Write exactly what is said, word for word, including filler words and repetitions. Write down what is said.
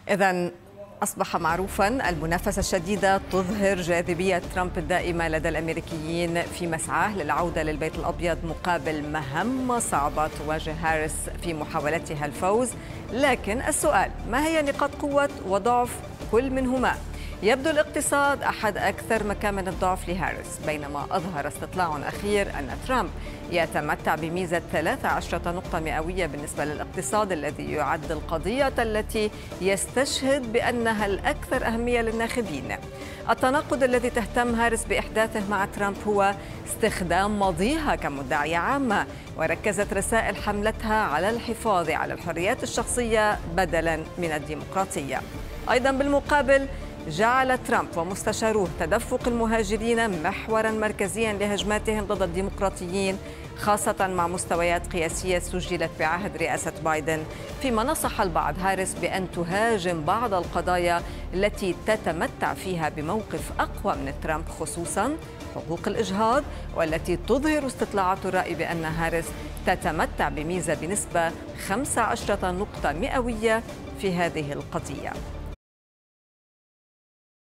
إذن أصبح معروفا المنافسة الشديدة تظهر جاذبية ترامب الدائمة لدى الأمريكيين في مسعاه للعودة للبيت الأبيض مقابل مهمة صعبة تواجه هاريس في محاولتها الفوز. لكن السؤال: ما هي نقاط قوة وضعف كل منهما؟ يبدو الاقتصاد أحد أكثر مكامن الضعف لهاريس، بينما أظهر استطلاع أخير أن ترامب يتمتع بميزة ثلاث عشرة نقطة مئوية بالنسبة للاقتصاد، الذي يعد القضية التي يستشهد بأنها الأكثر أهمية للناخبين. التناقض الذي تهتم هاريس بإحداثه مع ترامب هو استخدام ماضيها كمدعية عامة، وركزت رسائل حملتها على الحفاظ على الحريات الشخصية بدلاً من الديمقراطية. أيضاً بالمقابل جعل ترامب ومستشاروه تدفق المهاجرين محوراً مركزياً لهجماتهم ضد الديمقراطيين، خاصة مع مستويات قياسية سجلت بعهد رئاسة بايدن، فيما نصح البعض هاريس بأن تهاجم بعض القضايا التي تتمتع فيها بموقف أقوى من ترامب، خصوصاً حقوق الإجهاض، والتي تظهر استطلاعات الرأي بأن هاريس تتمتع بميزة بنسبة خمس عشرة نقطة مئوية في هذه القضية.